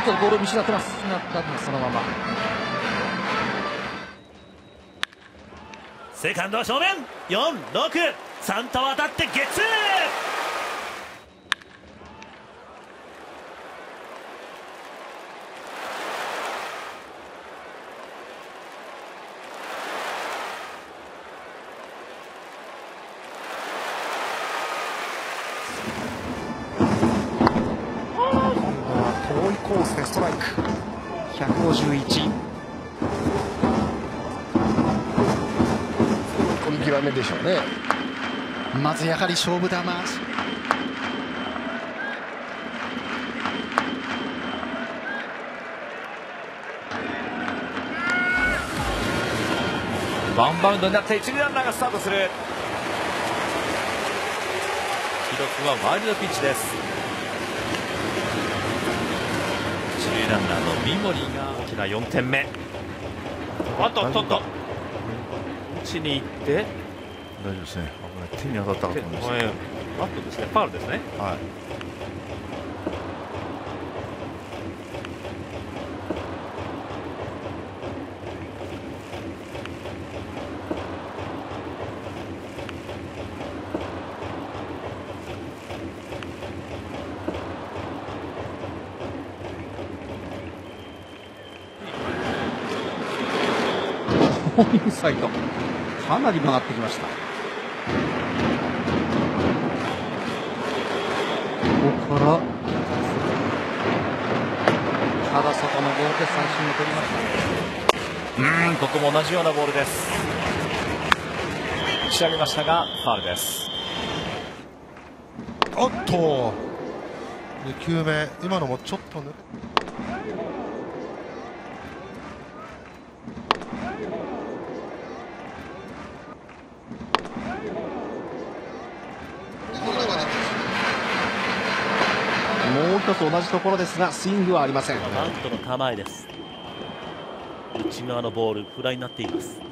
とボール見失ってます。そのままセカンドは正面4-6、サンタは当たってゲッツー。 遠いコースでストライク。151。 見極めでしょうね。 まずやはり勝負球。 ワンバウンドになって一塁ランナーがスタートする。記録はワイルドピッチです。一塁ランナーの三森が大きな4点目。あっとっとっと、打ちに行って大丈夫ですね。危ない。手に当たったかと思います。 バットですね、ファウルですね。 はい。 インサイドかなり曲がってきました。ここからただ外のボールで三振を取りました。 ここも同じようなボールです。打ち上げましたがファウルです。 おっと2球目、今のもちょっとね。 もう一つ同じところですがスイングはありません。 バントの構えです。内側のボールフライになっています。